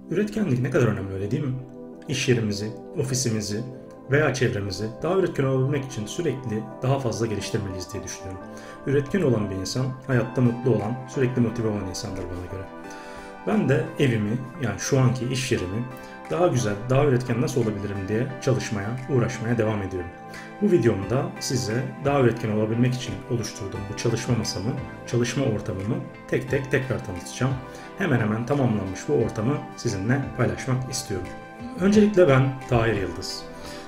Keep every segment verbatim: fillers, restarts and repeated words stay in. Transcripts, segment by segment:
Üretkenlik ne kadar önemli, öyle değil mi? İş yerimizi, ofisimizi veya çevremizi daha üretken olabilmek için sürekli daha fazla geliştirmeliyiz diye düşünüyorum. Üretken olan bir insan, hayatta mutlu olan, sürekli motive olan insandır bana göre. Ben de evimi, yani şu anki iş yerimi daha güzel, daha üretken nasıl olabilirim diye çalışmaya, uğraşmaya devam ediyorum. Bu videomda size daha üretken olabilmek için oluşturduğum bu çalışma masamı, çalışma ortamımı tek tek tekrar tanıtacağım. Hemen hemen tamamlanmış bu ortamı sizinle paylaşmak istiyorum. Öncelikle ben Tahir Yıldız.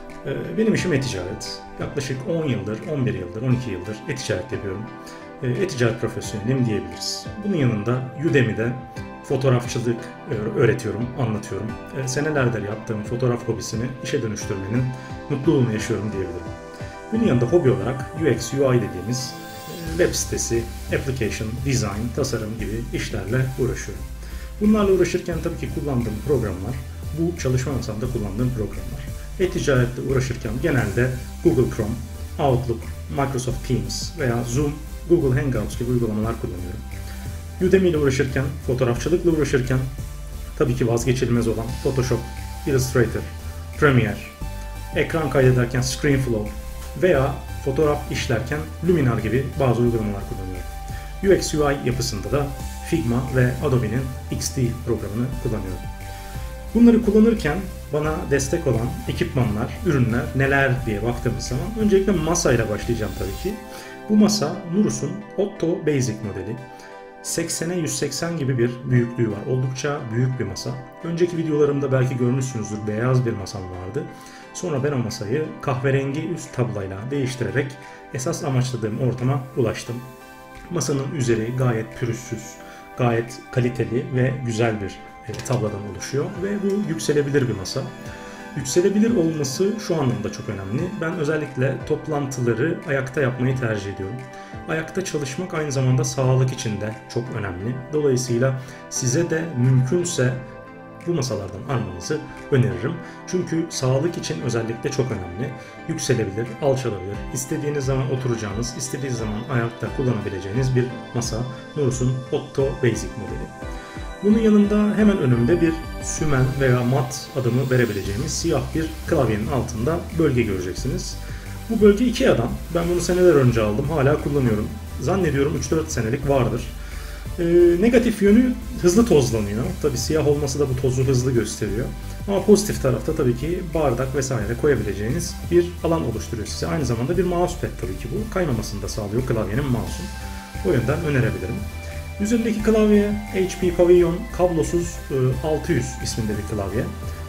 Benim işim e-ticaret. Yaklaşık on yıldır, on bir yıldır, on iki yıldır e-ticaret yapıyorum. E-ticaret profesyonelim diyebiliriz. Bunun yanında Udemy'de fotoğrafçılık öğretiyorum, anlatıyorum. Senelerdir yaptığım fotoğraf hobisini işe dönüştürmenin mutluluğunu yaşıyorum diyebilirim. Bunun yanında hobi olarak U X U I dediğimiz web sitesi, application, design, tasarım gibi işlerle uğraşıyorum. Bunlarla uğraşırken tabii ki kullandığım programlar, bu çalışma masamda kullandığım programlar. E-ticaretle uğraşırken genelde Google Chrome, Outlook, Microsoft Teams veya Zoom, Google Hangouts gibi uygulamalar kullanıyorum. Udemy ile uğraşırken, fotoğrafçılıkla uğraşırken tabii ki vazgeçilmez olan Photoshop, Illustrator, Premiere, ekran kaydederken ScreenFlow veya fotoğraf işlerken Luminar gibi bazı uygulamalar kullanıyorum. U X U I yapısında da Figma ve Adobe'nin X D programını kullanıyorum. Bunları kullanırken bana destek olan ekipmanlar, ürünler neler diye baktığımız zaman öncelikle masayla başlayacağım tabii ki. Bu masa Nurus'un Otto Basic modeli. seksene yüz seksen gibi bir büyüklüğü var. Oldukça büyük bir masa. Önceki videolarımda belki görmüşsünüzdür, beyaz bir masam vardı. Sonra ben o masayı kahverengi üst tablayla değiştirerek esas amaçladığım ortama ulaştım. Masanın üzeri gayet pürüzsüz, gayet kaliteli ve güzel bir tablodan oluşuyor ve bu yükselebilir bir masa. Yükselebilir olması şu anlamda çok önemli. Ben özellikle toplantıları ayakta yapmayı tercih ediyorum. Ayakta çalışmak aynı zamanda sağlık için de çok önemli. Dolayısıyla size de mümkünse bu masalardan almanızı öneririm. Çünkü sağlık için özellikle çok önemli. Yükselebilir, alçalabilir. İstediğiniz zaman oturacağınız, istediğiniz zaman ayakta kullanabileceğiniz bir masa. Nurus'un Otto Basic modeli. Bunun yanında hemen önümde bir sümen veya mat adını verebileceğimiz siyah bir klavyenin altında bölge göreceksiniz. Bu bölge Ikea'dan. Ben bunu seneler önce aldım. Hala kullanıyorum. Zannediyorum üç dört senelik vardır. Ee, negatif yönü hızlı tozlanıyor. Tabii siyah olması da bu tozu hızlı gösteriyor. Ama pozitif tarafta tabii ki bardak vesaire koyabileceğiniz bir alan oluşturuyor size. Aynı zamanda bir mousepad tabii ki bu. Kaymamasını da sağlıyor klavyenin mouse'un. O yönden önerebilirim. Üzerindeki klavye H P Pavilion kablosuz altı yüz isminde bir klavye.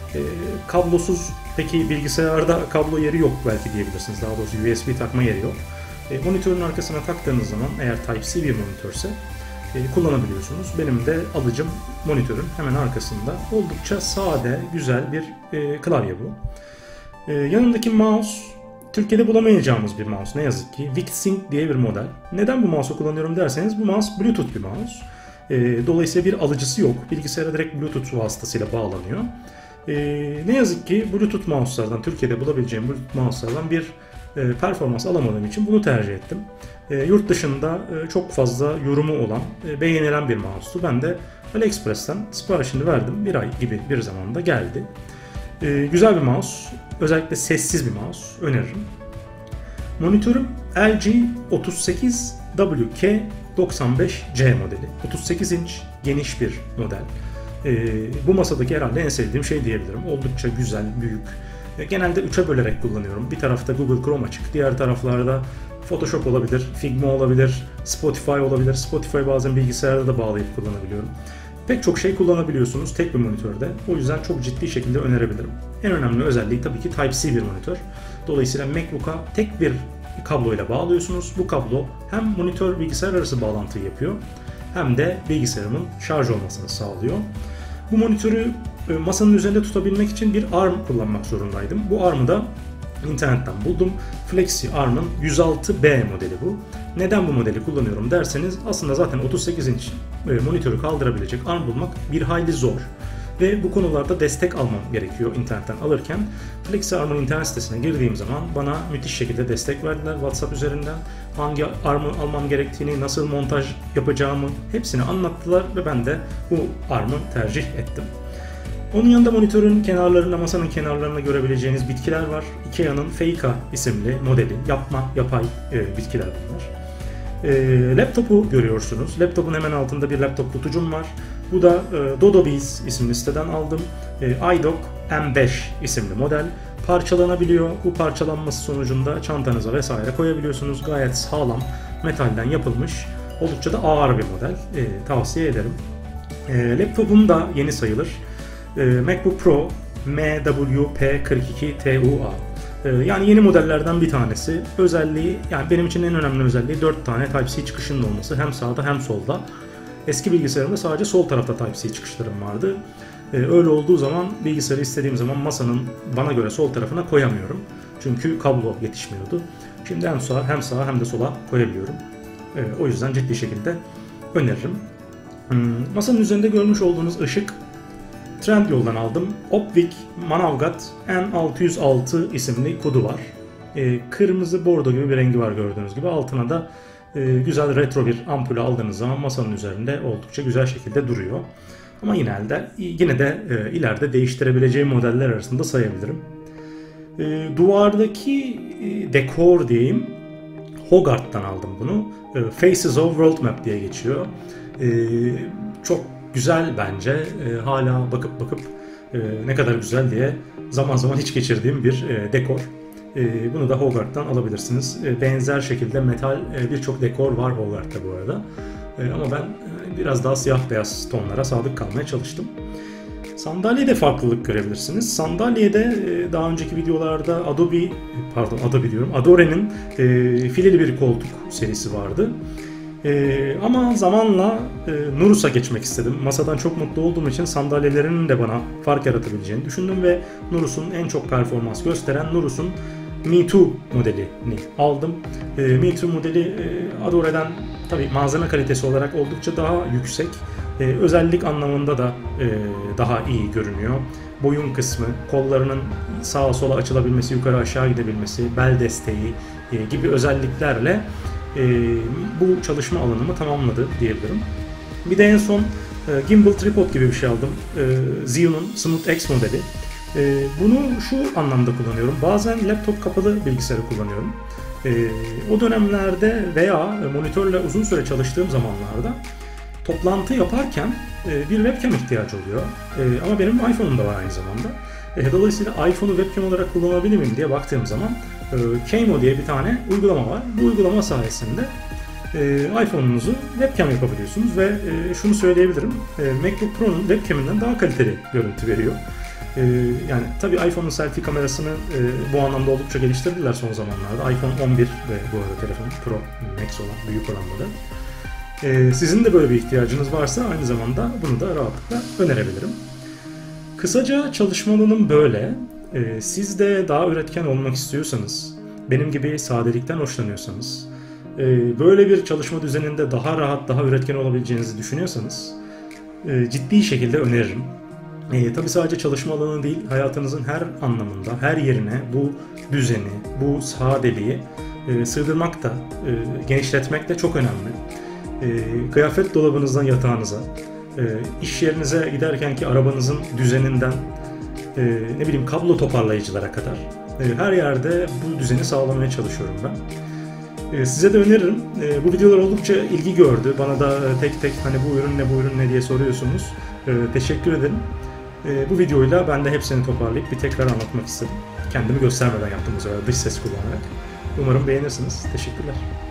Kablosuz, peki bilgisayarda kablo yeri yok belki diyebilirsiniz. Daha doğrusu U S B takma yeri yok. Monitörün arkasına taktığınız zaman eğer Type-C bir monitörse kullanabiliyorsunuz. Benim de alıcım monitörün hemen arkasında. Oldukça sade, güzel bir klavye bu. Yanındaki mouse Türkiye'de bulamayacağımız bir mouse ne yazık ki. VicSync diye bir model. Neden bu mouse'u kullanıyorum derseniz bu mouse Bluetooth bir mouse. E, dolayısıyla bir alıcısı yok. Bilgisayara direkt Bluetooth vasıtasıyla bağlanıyor. E, ne yazık ki Bluetooth mouse'lardan, Türkiye'de bulabileceğim Bluetooth mouse'lardan bir e, performans alamadığım için bunu tercih ettim. E, yurt dışında e, çok fazla yorumu olan, e, beğenilen bir mouse'tu. Ben de AliExpress'ten siparişini verdim. Bir ay gibi bir zamanda geldi. E, güzel bir mouse. Özellikle sessiz bir mouse öneririm. Monitörüm L G otuz sekiz W K doksan beş C modeli. otuz sekiz inç geniş bir model. Ee, bu masadaki herhalde en sevdiğim şey diyebilirim. Oldukça güzel, büyük. E, genelde üçe bölerek kullanıyorum. Bir tarafta Google Chrome açık, diğer taraflarda Photoshop olabilir, Figma olabilir, Spotify olabilir. Spotify bazen bilgisayarda da bağlayıp kullanabiliyorum. Pek çok şey kullanabiliyorsunuz tek bir monitörde. O yüzden çok ciddi şekilde önerebilirim. En önemli özelliği tabii ki Type-C bir monitör. Dolayısıyla MacBook'a tek bir kabloyla bağlıyorsunuz. Bu kablo hem monitör bilgisayar arası bağlantıyı yapıyor hem de bilgisayarımın şarj olmasını sağlıyor. Bu monitörü masanın üzerinde tutabilmek için bir arm kullanmak zorundaydım. Bu arm'ı da İnternetten buldum. FlexiArm'ın yüz altı B modeli bu. Neden bu modeli kullanıyorum derseniz aslında zaten otuz sekiz inç monitörü kaldırabilecek arm bulmak bir hayli zor. Ve bu konularda destek almam gerekiyor internetten alırken. FlexiArm'ın internet sitesine girdiğim zaman bana müthiş şekilde destek verdiler WhatsApp üzerinden. Hangi arm'ı almam gerektiğini, nasıl montaj yapacağımı hepsini anlattılar ve ben de bu arm'ı tercih ettim. Onun yanında monitörün kenarlarında, masanın kenarlarında görebileceğiniz bitkiler var. Ikea'nın Feika isimli modeli, yapma, yapay e, bitkiler bunlar. E, laptopu görüyorsunuz. Laptopun hemen altında bir laptop tutucum var. Bu da e, DodoBees isimli siteden aldım. E, iDock M beş isimli model. Parçalanabiliyor. Bu parçalanması sonucunda çantanıza vesaire koyabiliyorsunuz. Gayet sağlam, metalden yapılmış. Oldukça da ağır bir model. E, tavsiye ederim. E, laptopum da yeni sayılır. E, MacBook Pro M W P kırk iki T U A. E, yani yeni modellerden bir tanesi. Özelliği, yani benim için en önemli özelliği dört tane Type-C çıkışının olması. Hem sağda hem solda. Eski bilgisayarımda sadece sol tarafta Type-C çıkışlarım vardı. Ee, öyle olduğu zaman bilgisayarı istediğim zaman masanın bana göre sol tarafına koyamıyorum. Çünkü kablo yetişmiyordu. Şimdi hem sağa hem sağa hem de sola koyabiliyorum. Ee, o yüzden ciddi şekilde öneririm. Hmm, masanın üzerinde görmüş olduğunuz ışık Trendyol'dan aldım. Opvik Manavgat N altı yüz altı isimli kodu var. Ee, kırmızı bordo gibi bir rengi var gördüğünüz gibi. Altına da e, güzel retro bir ampulü aldığınız zaman masanın üzerinde oldukça güzel şekilde duruyor. Ama yine de, yine de e, ileride değiştirebileceğim modeller arasında sayabilirim. E, duvardaki e, dekor diyeyim, Hogarth'tan aldım bunu. E, Faces of World Map diye geçiyor. E, çok güzel bence. E, hala bakıp bakıp e, ne kadar güzel diye zaman zaman hiç geçirdiğim bir e, dekor. E, bunu da Hogarth'tan alabilirsiniz. E, benzer şekilde metal e, birçok dekor var Hogarth'ta bu arada. E, ama ben biraz daha siyah beyaz tonlara sadık kalmaya çalıştım. Sandalyede farklılık görebilirsiniz. Sandalyede daha önceki videolarda Adobe, pardon Adobe diyorum, Adore'nin e, fileli bir koltuk serisi vardı. E, ama zamanla e, Nurus'a geçmek istedim. Masadan çok mutlu olduğum için sandalyelerinin de bana fark yaratabileceğini düşündüm ve Nurus'un en çok performans gösteren Nurus'un Me iki modelini aldım. E, Me iki modeli e, Adore'den tabii malzeme kalitesi olarak oldukça daha yüksek. E, özellik anlamında da e, daha iyi görünüyor. Boyun kısmı, kollarının sağa sola açılabilmesi, yukarı aşağı gidebilmesi, bel desteği e, gibi özelliklerle e, bu çalışma alanımı tamamladı diyebilirim. Bir de en son e, gimbal tripod gibi bir şey aldım. E, Zhiyun'un Smooth X modeli. E, bunu şu anlamda kullanıyorum. Bazen laptop kapalı bilgisayarı kullanıyorum. E, o dönemlerde veya monitörle uzun süre çalıştığım zamanlarda toplantı yaparken e, bir webcam ihtiyacı oluyor. E, ama benim iPhone'um da var aynı zamanda. E, dolayısıyla iPhone'u webcam olarak kullanabilir miyim diye baktığım zaman e, Keimo diye bir tane uygulama var. Bu uygulama sayesinde e, iPhone'unuzu webcam yapabiliyorsunuz ve e, şunu söyleyebilirim. E, MacBook Pro'nun webcaminden daha kaliteli görüntü veriyor. E, yani tabii iPhone'un selfie kamerasını e, bu anlamda oldukça geliştirdiler son zamanlarda. iPhone on bir ve bu arada telefon Pro Max olan, büyük olan model. Ee, sizin de böyle bir ihtiyacınız varsa aynı zamanda bunu da rahatlıkla önerebilirim. Kısaca çalışma alanım böyle. Ee, siz de daha üretken olmak istiyorsanız, benim gibi sadelikten hoşlanıyorsanız, e, böyle bir çalışma düzeninde daha rahat, daha üretken olabileceğinizi düşünüyorsanız e, ciddi şekilde öneririm. E, tabii sadece çalışma alanı değil, hayatınızın her anlamında, her yerine bu düzeni, bu sadeliği e, sığdırmak da, e, genişletmek de çok önemli. E, kıyafet dolabınızdan yatağınıza, e, iş yerinize giderkenki arabanızın düzeninden, e, ne bileyim kablo toparlayıcılara kadar e, her yerde bu düzeni sağlamaya çalışıyorum ben. E, size de öneririm. E, bu videolar oldukça ilgi gördü. Bana da tek tek hani bu ürün ne bu ürün ne diye soruyorsunuz. E, teşekkür ederim. E, bu videoyla ben de hepsini toparlayıp bir tekrar anlatmak istedim. Kendimi göstermeden yaptım bu sefer dış ses kullanarak. Umarım beğenirsiniz. Teşekkürler.